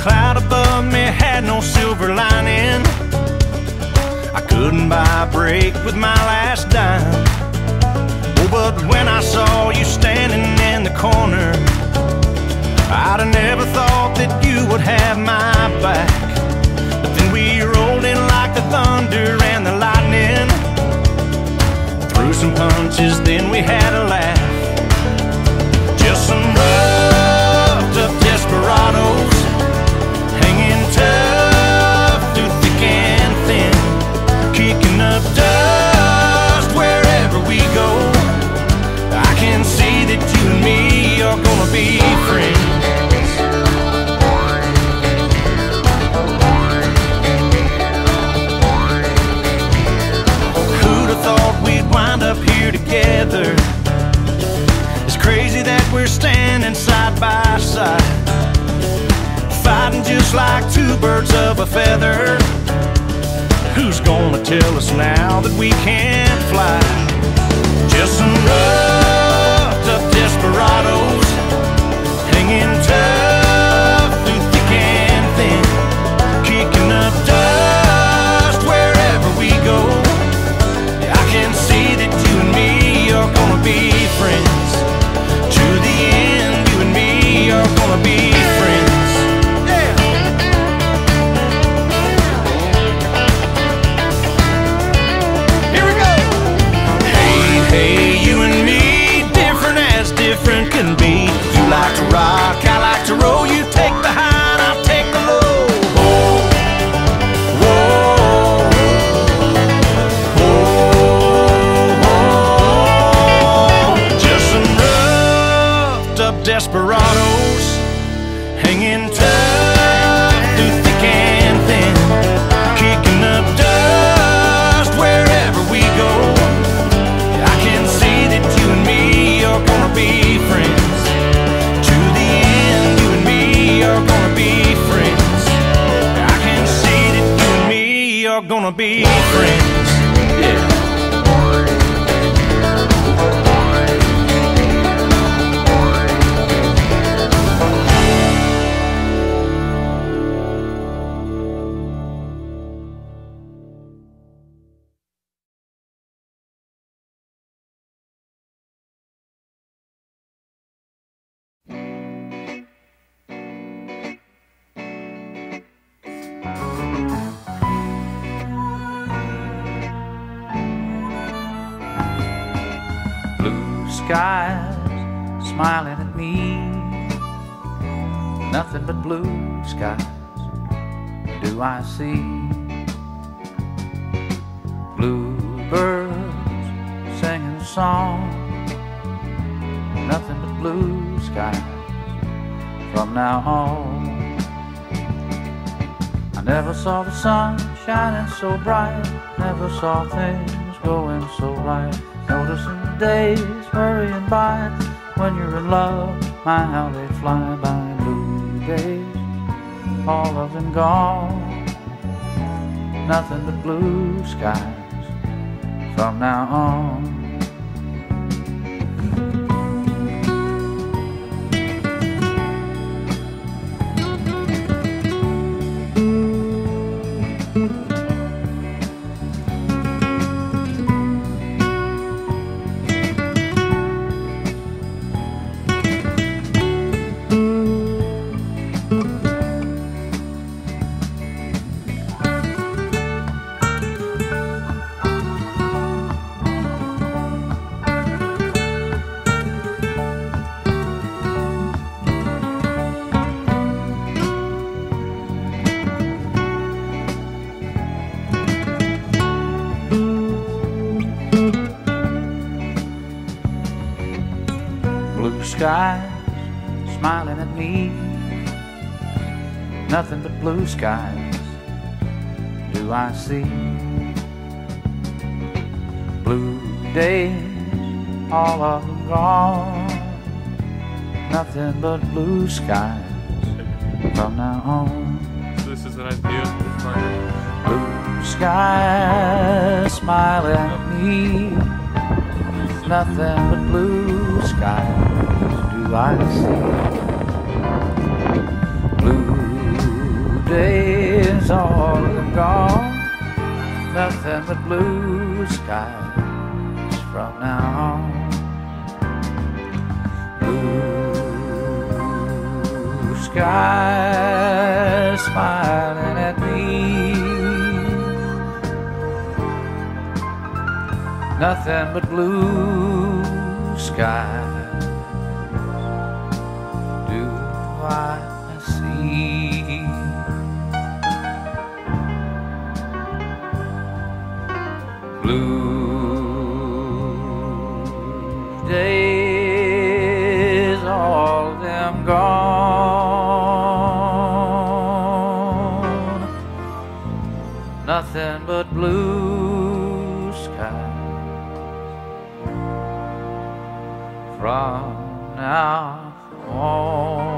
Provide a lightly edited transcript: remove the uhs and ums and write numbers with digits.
cloud above me had no silver lining. I couldn't buy a break with my last dime. Oh, but when I saw you standing in the corner, I'd have never thought that you would have my back. But then we rolled in like the thunder and the lightning, threw some punches, then we had a laugh. Just some roughed up desperados, hanging tough through thick and thin, kicking up dust wherever we go. I can see that you and me are gonna be friends. Who'd have thought we'd wind up here together? It's crazy that we're standing side by side, fighting just like two birds of a feather. Who's gonna tell us now that we can't fly? Just some roughed up desperados, hanging tough through thick and thin, kicking up dust wherever we go. I can see that you and me are gonna be friends. To the end, you and me are gonna be friends. Yeah. Here we go. Hey, hey, you and me, different as different can be. You like to rock, I like to roll. You take the high and I'll take the low. Whoa, whoa, whoa, whoa. Just some roughed up desperados, hanging tough through thick and thin, kicking up dust wherever we go. I can see that you and me are gonna be friends. To the end, you and me are gonna be friends. I can see that you and me are gonna be friends. Yeah. Blue skies smiling at me, nothing but blue skies do I see. Bluebirds singing a song, nothing but blue skies from now on. I never saw the sun shining so bright, never saw things going so right. Noticing the days hurrying by, when you're in love, my how they fly by. Blue days, all of them gone, nothing but blue skies from now on. Blue skies smiling at me, nothing but blue skies do I see. Blue days, all of them gone, nothing but blue skies from now on. So this is an idea for Blue skies smiling at me, nothing but blue skies do I see. Blue days, all of them gone. Nothing but blue skies from now on. Blue skies smiling at me. Nothing but blue skies do I see. Blue days, all of them gone. Nothing but blue skies from now on.